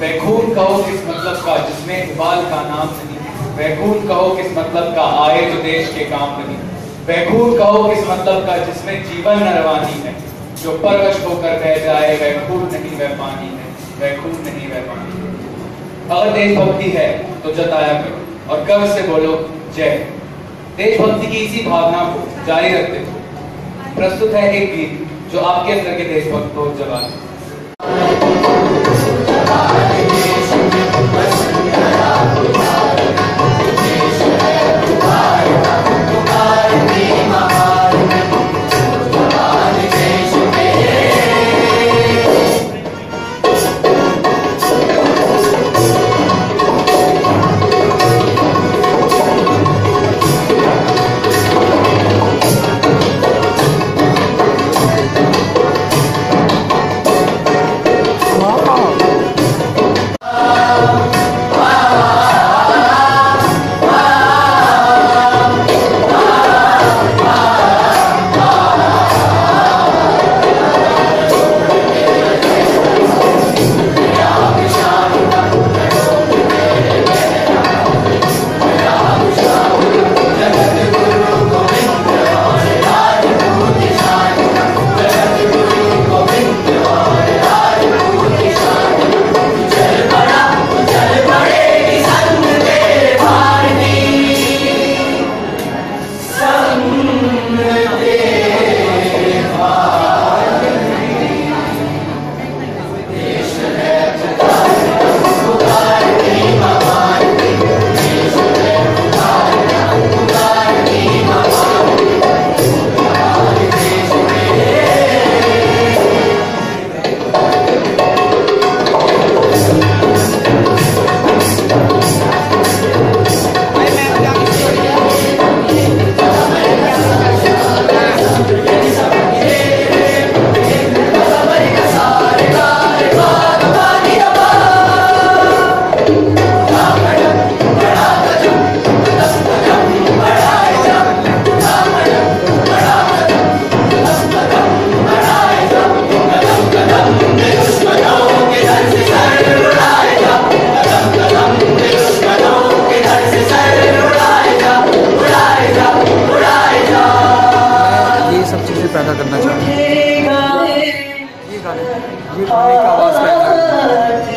वैखून कहो किस मतलब का जिसमें इकबाल का नाम नहीं, वैखून कहो किस मतलब का आए जो देश के काम नहीं, वैखून कहो किस मतलब का जिसमें जीवन नरवानी है, जो परवश होकर बह जाए वैखून नहीं वह पानी है, वैखून नहीं वह पानी है। अगर देशभक्ति है तो जताया करो और गर्व से बोलो जय। देशभक्ति की इसी भावना को जारी रखते हुए प्रस्तुत है एक गीत जो आपके अंदर के देशभक्त को जगाए। पैदा करना चाहूँगा ये गाने का आवाज़ पैदा